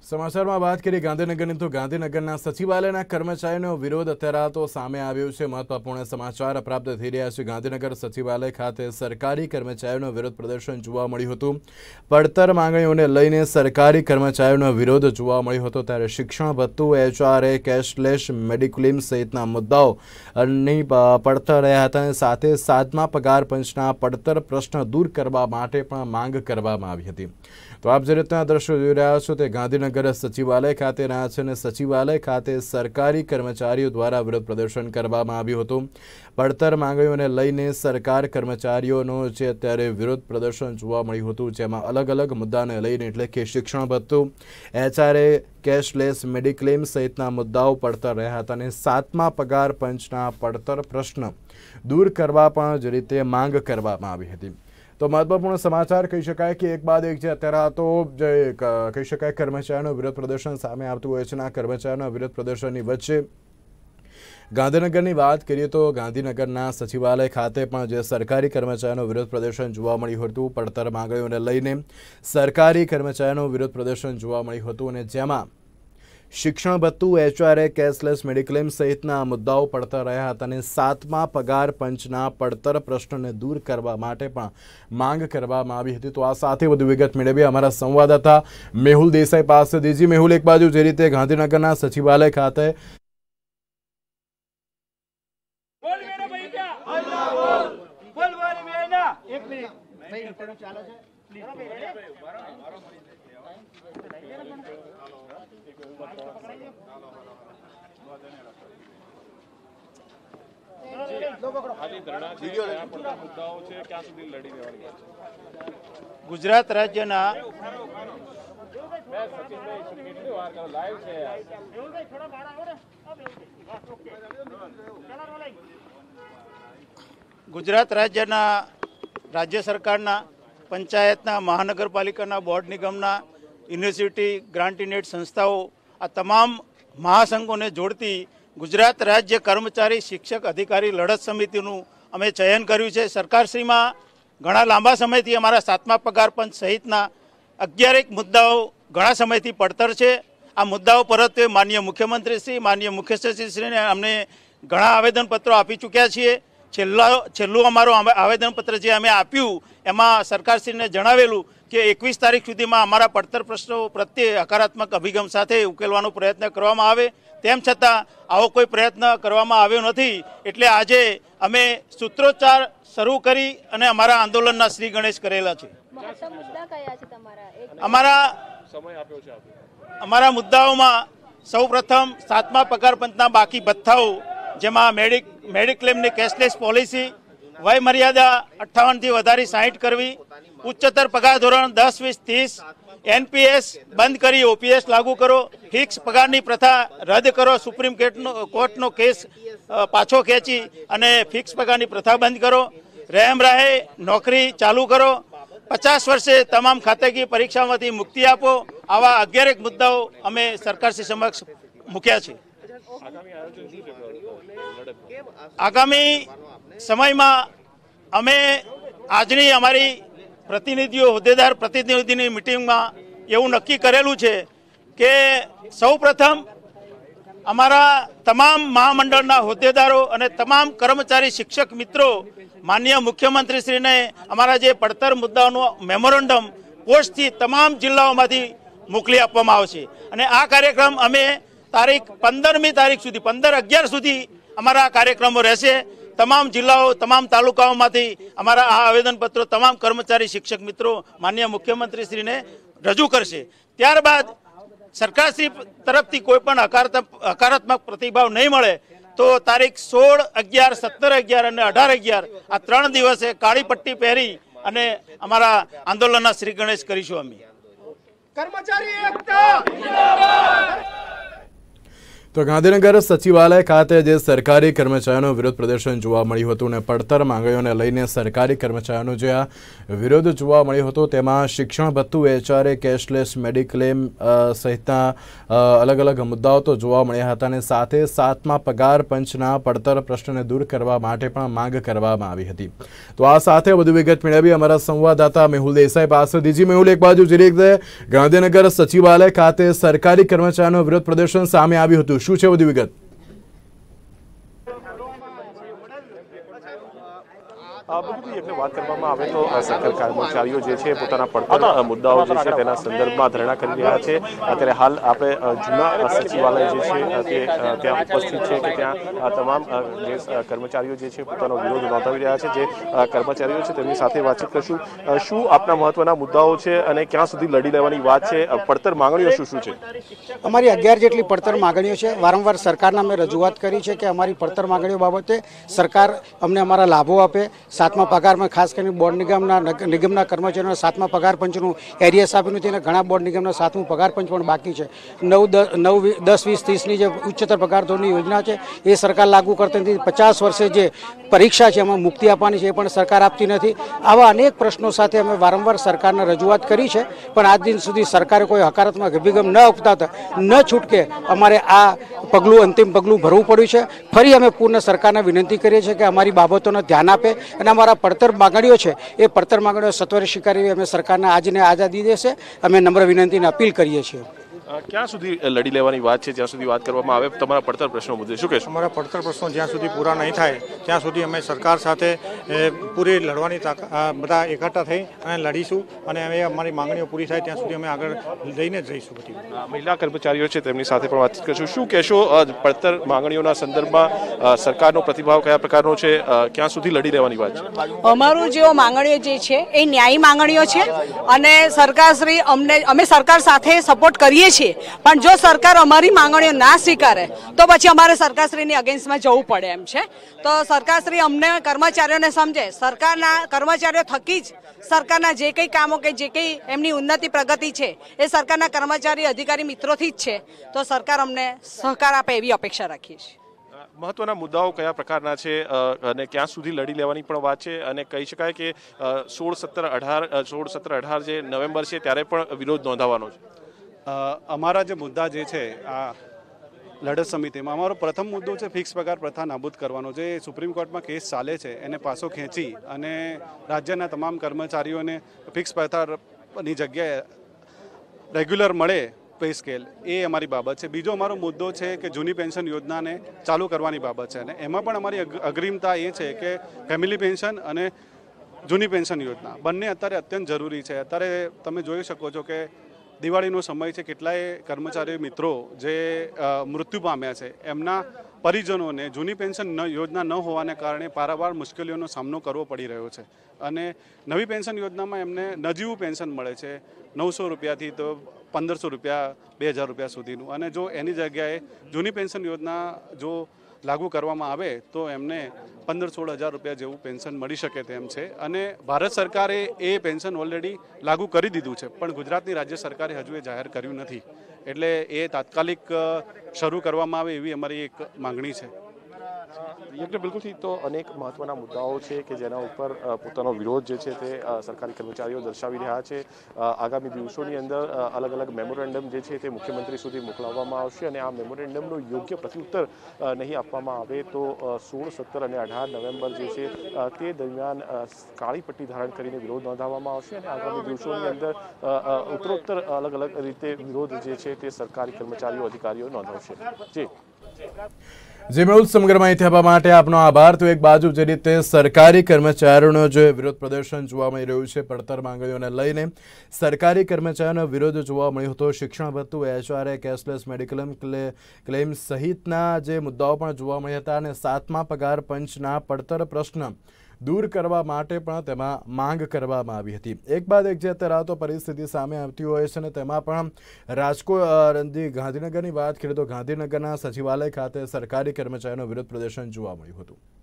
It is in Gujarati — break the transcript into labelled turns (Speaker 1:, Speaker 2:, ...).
Speaker 1: समाचार में बात करिए गांधीनगर तो गांधीनगर सचिवालय कर्मचारीओ विरोध अत्यारे तो सामे आव्यो छे। महत्वपूर्ण समाचार प्राप्त थई रह्या छे। गांधीनगर सचिवालय खाते सरकारी कर्मचारीओ विरोध प्रदर्शन जोवा मळ्युं हतुं। પડતર માંગણીઓને લઈને સરકારી કર્મચારીઓનો વિરોધ જોવા મળ્યો હતો। ત્યારે શિક્ષણ ભથ્થું, એચઆરએ, કેશલેસ મેડિક્લેમ સહિતના મુદ્દાઓની પડતર રહ્યા હતા। સાથે 7મા પગાર પંચના પડતર પ્રશ્ન દૂર કરવા માટે પણ માંગ કરવામાં આવી હતી। तो आप जे रीतना दृश्यो जोई रह्या छो ते गांधीनगर सचिवालय खाते रह्या छे। सचिवालय खाते सरकारी कर्मचारीओ द्वारा विरोध प्रदर्शन करवामां आव्युं हतुं। પડતર માંગણીઓને લઈને સરકાર કર્મચારીઓનો જે અત્યારે વિરોધ પ્રદર્શન જોવા મળ્યું હતું, જેમાં અલગ અલગ મુદ્દાને લઈને એટલે કે શિક્ષણ ભથ્થું, એચઆરએ, કેશલેસ મેડિક્લેમ સહિતના મુદ્દાઓ પડતર રહ્યા હતા અને 7મા પગાર પંચના પડતર પ્રશ્ન દૂર કરવા પણ જે રીતે માંગ કરવામાં આવી હતી। तो महत्वपूर्ण समाचार कही शकाय कि एक बाद एक अत्यारे तो कही शकाय कर्मचारीओ विरोध प्रदर्शन सामे आवतुं होय छे। कर्मचारीओ विरोध प्रदर्शननी वच्चे गांधीनगरनी बात करिए तो गांधीनगरना सचिवालय खाते पण जे सरकारी कर्मचारीओ विरोध प्रदर्शन जोवा मळ्युं हतुं। પડતર માંગણીઓને લઈને सरकारी कर्मचारीओ विरोध प्रदर्शन जोवा मळ्युं हतुं અને જેમાં शिक्षण भत्तु, एचआरए, केशलेस मेडिक्लेम सहितना मुद्दाओ પડતર રહ્યા હતા અને 7મા પગાર પંચના પડતર પ્રશ્નને દૂર કરવા માટે પણ માંગ કરવામાં આવી હતી। તો આ સાથે વધુ વિગત મેળવીએ અમારા સંવાદદાતા મેહુલ દેસાઈ પાસેથી। જી મેહુલ, એક બાજુ જે રીતે ગાંધીનગરના સચિવાલય ખાતે
Speaker 2: गुजरात राज्यना गुजरात राज्यना राज्य सरकारना पंचायतना महानगरपालिकाना बोर्ड निगमना यूनिवर्सिटी ग्रांटीनेट संस्थाओं आ तमाम महासंघों जोड़ती गुजरात राज्य कर्मचारी शिक्षक अधिकारी लड़त समितिनु अमे चयन कर्युं छे। सरकारश्री में घणा लांबा समयथी अमारा 7मा पगार पंच सहितना 11 मुद्दाओ घणा समयथी પડતર छे। आ मुद्दाओ परत्वे माननीय मुख्यमंत्रीश्री, माननीय मुख्य सचिवश्रीने अमने घणा आवेदनपत्रों आपी चूक्या छीए। छेल्लुं अमारुं आवेदनपत्र जे अमे आप्युं एमां सरकारश्रीने जणावेलुं कि 21 तारीख सुधीमां अमारा પડતર प्रश्नों प्रत्ये हकारात्मक अभिगम साथे उकेलवानो प्रयत्न करवामां आवे। तेम छतां आवो कोई प्रयत्न करवामां आव्यो नथी। एटले आजे अमे सूत्रोच्चार शरू करी अने अमारा आंदोलनना श्री गणेश करेला छे। अमारा मुद्दाओमां सौप्रथम 7मा पगार पंचना बाकी भत्ताओ, जेमां मेडिक्लेमनी केशलेस पॉलिसी, वय मर्यादा 58 थी वधारी 60 करवी, उच्चतर पगार धोरण 10, 20, 30, एनपीएस बंद करी ओपीएस लागू करो, फिक्स पगारनी प्रथा रद्द करो, सुप्रीम कोर्टनो केस पाछो खेंची अने फिक्स पगारनी प्रथा बंद करो, रहेम राहे नौकरी चालू करो, 50 वर्षे तमाम खाताकीय परीक्षामांथी मुक्ति आपो। आवा 11 मुद्दाओ अमे सरकारश्री समक्ष मूक्या छे। आगामी समय में अमे आजनी अमारी प्रतिनिधिओ होद्देदार प्रतिनिधिनी मीटिंग में एवं नक्की करेलू छे कि सौ प्रथम अमारा तमाम महामंडलना होद्देदारों अने तमाम कर्मचारी शिक्षक मित्रों माननीय मुख्यमंत्री ने अमारा जे પડતર मुद्दाओं मेमोरेंडम पोस्ट थी तमाम जिल्लाओमांथी मोकली आपवामां आवशे अने आ कार्यक्रम अमे तारीख 15मी तारीख सुधी 15-11 सुधी अमारा कार्यक्रमों रहेशे। तमाम जिल्लाओं तमाम तालुकाओमांथी अमारा आ आवेदनपत्रों तमाम कर्मचारी शिक्षक मित्रों माननीय मुख्यमंत्री ने रजू करशे। त्यारबाद सरकारश्री तरफथी कोईपण हकारात्मक प्रतिभाव नहीं मळे तो तारीख 16, 11, 17, 11 અને 18, 11 आ 3 दिवसे काળી पट्टी पहेरी अने अमारा आंदोलनना श्री गणेश करीशुं। अमे कर्मचारी एकता
Speaker 1: તો ગાંધીનગર સચિવાલય ખાતે જે સરકારી કર્મચારીઓનો વિરોધ પ્રદર્શન જોવા મળ્યું હતું અને પડતર માંગણીઓને લઈને સરકારી કર્મચારીઓનો જે આ વિરોધ જોવા મળ્યો હતો તેમાં શિક્ષણ ભથ્થું, એચઆરએ, કેશલેસ મેડિક્લેમ સહિતના અલગ અલગ મુદ્દાઓ તો જોવા મળ્યા હતા અને સાથે 7મા પગાર પંચના પડતર પ્રશ્નને દૂર કરવા માટે પણ માંગ કરવામાં આવી હતી। તો આ સાથે વધુ વિગત મેળવી અમારા સંવાદદાતા મેહુલ દેસાઈ પાસેથી। જી મેહુલ, એક બાજુ જે રીતે ગાંધીનગર સચિવાલય ખાતે સરકારી કર્મચારીઓનો વિરોધ પ્રદર્શન સામે આવ્યું હતું, શું છે વધુ વિગત?
Speaker 3: વાત કરવામાં આવે તો સરકારી કર્મચારીઓ જે છે પોતાના પડતર મુદ્દાઓ જે છે તેના સંદર્ભમાં ધરણા કરી રહ્યા છે। અત્યારે હાલ આપણે જૂના સચિવાલય જે છે તે ત્યાં ઉપસ્થિત છે કે ત્યાં તમામ જે કર્મચારીઓ જે છે પોતાનો વિરોધ નોંધાવી રહ્યા છે। જે કર્મચારીઓ છે તેમની સાથે વાતચીત કરશું। શું આપના મહત્વના મુદ્દાઓ છે અને ક્યાં સુધી લડી લેવાની વાત છે? પડતર માંગણીઓ શું શું છે?
Speaker 4: અમારી 11 જેટલી પડતર માંગણીઓ છે। વારંવાર સરકારના અમે રજૂઆત કરી છે કે અમારી પડતર માંગણીઓ બાબતે સરકાર અમને અમારા લાભો આપે। 7મા પગારમાં ખાસ કરીને બોર્ડ નિગમના કર્મચારીઓના 7મા પગાર પંચનું એરિયસ આપ્યું નથી અને ઘણા બોર્ડ નિગમના 7મું પગાર પંચ પણ બાકી છે। 9, 10, 20, 30ની જે ઉચ્ચતર પગાર ધોરણની યોજના છે એ સરકાર લાગુ કરતી નથી। 50 વર્ષે જે પરીક્ષા છે એમાં મુક્તિ આપવાની છે એ પણ સરકાર આપતી નથી। આવા અનેક પ્રશ્નો સાથે અમે વારંવાર સરકારને રજૂઆત કરી છે, પણ આજ દિન સુધી સરકારે કોઈ હકારાત્મક અભિગમ ન અપનાવતા ન છૂટકે અમારે આ પગલું, અંતિમ પગલું ભરવું પડ્યું છે। ફરી અમે પૂર્ણ સરકારને વિનંતી કરીએ છીએ કે અમારી બાબતોને ધ્યાન આપે અને અમારા પડતર માંગણીઓ છે એ પડતર માંગણીઓ સત્વરે સ્વીકારી અમે સરકારને આજને આઝાદી દેશે અમે નમ્ર વિનંતીને અપીલ કરીએ છીએ।
Speaker 3: ક્યાં સુધી લડી લેવાની વાત છે? જ્યાં સુધી વાત કરવામાં આવે તમારા પડતર પ્રશ્નો મુદ્દે શું કહેશો?
Speaker 5: અમારા પડતર પ્રશ્નો જ્યાં સુધી પૂરા નહીં થાય ત્યાં સુધી અમે સરકાર સાથે પૂરી લડવાની બધા એકઠા થઈ અને લડીશું અને અમે અમારી માંગણીઓ પૂરી થાય ત્યાં સુધી અમે આગળ લઈને જ રહીશું। બધી
Speaker 3: મહિલા કર્મચારીઓ છે તેમની સાથે પણ વાતચીત કરીશું। શું કહેશો પડતર માંગણીઓના સંદર્ભમાં સરકારનો પ્રતિભાવ કયા પ્રકારનો છે? ક્યાં સુધી લડી લેવાની વાત છે?
Speaker 6: અમારું જે માંગણીઓ જે છે એ ન્યાયી માંગણીઓ છે અને સરકારશ્રી અમે સરકાર સાથે સપોર્ટ કરીએ છીએ, પણ જો સરકાર અમારી માંગણીઓ ના સ્વીકારે તો પછી અમારે સરકારશ્રીની અગેન્સ્ટમાં જવું પડે એમ છે। તો સરકારશ્રી અમને કર્મચારીઓને સમજે, સરકારના કર્મચારીઓ થકી જ સરકારના જે કંઈ કામો કે જે કંઈ એમની ઉન્નતિ પ્રગતિ છે એ સરકારના કર્મચારી અધિકારી મિત્રોથી જ છે, તો સરકાર અમને સહકાર આપે એવી અપેક્ષા રાખીએ છીએ।
Speaker 3: મહત્વના મુદ્દાઓ કયા પ્રકારના છે અને ક્યાં સુધી લડી લેવાની પણ વાત છે? અને કહી શકાય કે 16, 17, 18 જે નવેમ્બર છે ત્યારે પણ વિરોધ નોંધાવવાનો છે।
Speaker 7: અમારા જે મુદ્દા જે છે આ લડત સમિતિમાં અમારો પ્રથમ મુદ્દો છે ફિક્સ પગાર પ્રથા નાબૂદ કરવાનો। જે સુપ્રીમ કોર્ટમાં કેસ ચાલે છે એને પાછો ખેંચી અને રાજ્યના તમામ કર્મચારીઓને ફિક્સ પગારની જગ્યાએ રેગ્યુલર મળે પે સ્કેલ, એ અમારી બાબત છે। બીજો અમારો મુદ્દો છે કે જૂની પેન્શન યોજનાને ચાલુ કરવાની બાબત છે અને એમાં પણ અમારી અગ્રિમતા એ છે કે ફેમિલી પેન્શન અને જૂની પેન્શન યોજના બંને અત્યારે અત્યંત જરૂરી છે। અત્યારે તમે જોઈ શકો છો કે દિવાળીનો સમય છે, કેટલાય કર્મચારી મિત્રો જે મૃત્યુ પામ્યા છે એમના પરિજનોને જૂની પેન્શન યોજના ન હોવાને કારણે પારાવાર મુશ્કેલીઓનો સામનો કરવો પડી રહ્યો છે અને નવી પેન્શન યોજનામાં એમને નજીવું પેન્શન મળે છે 900 રૂપિયાથી તો 1500 રૂપિયા, 2000 રૂપિયા સુધીનું, અને જો એની જગ્યાએ જૂની પેન્શન યોજના જો લાગુ કરવામાં આવે તો એમને 15-16 હજાર રૂપિયા જેવું પેન્શન મળી શકે તેમ છે। અને ભારત સરકારે એ પેન્શન ઓલરેડી લાગુ કરી દીધું છે, પણ ગુજરાતની રાજ્ય સરકારે હજુ એ જાહેર કર્યું નથી, એટલે એ તાત્કાલિક શરૂ કરવામાં આવે એવી અમારી એક માંગણી છે।
Speaker 3: બિલકુલથી તો અનેક મહત્વના મુદ્દાઓ છે કે જેના ઉપર પોતાનો વિરોધ જે છે તે સરકારી કર્મચારીઓ દર્શાવી રહ્યા છે। આગામી દિવસોની અંદર અલગ અલગ મેમોરેન્ડમ જે છે તે મુખ્યમંત્રી સુધી મોકલવામાં આવશે અને આ મેમોરેન્ડમનો યોગ્ય પ્રત્યુત્તર નહીં આપવામાં આવે તો 16, 17 અને 18 નવેમ્બર જે છે તે દરમિયાન કાળી પટ્ટી ધારણ કરીને વિરોધ નોંધાવવામાં આવશે અને આગામી દિવસોની અંદર ઉત્તરોત્તર અલગ અલગ રીતે વિરોધ જે છે તે સરકારી કર્મચારીઓ અધિકારીઓ નોંધાવશે।
Speaker 1: જે મેહુલ, સમગ્ર માહિતી આપવા માટે આપનો આભાર। તો એક બાજુ જે રીતે સરકારી કર્મચારીઓનો જે વિરોધ પ્રદર્શન જોવા મળી રહ્યું છે પડતર માંગણીઓને લઈને, સરકારી કર્મચારીઓનો વિરોધ જોવા મળ્યો હતો। શિક્ષણ ભથ્થું, એચઆરએ, કેશલેસ મેડિક્લેમ ક્લેમ સહિતના જે મુદ્દાઓ પણ જોવા મળ્યા હતા અને 7મા પગાર પંચના પડતર પ્રશ્ન દૂર કરવા માટે પણ તેમાં માંગ કરવામાં આવી હતી। એક બાદ એક જે અત્યારે તો પરિસ્થિતિ સામે આવતી હોય છે અને તેમાં પણ રાજકોટ, ગાંધીનગરની વાત કરીએ તો ગાંધીનગરના સચિવાલય ખાતે સરકારી કર્મચારીઓનો વિરોધ પ્રદર્શન જોવા મળ્યું હતું।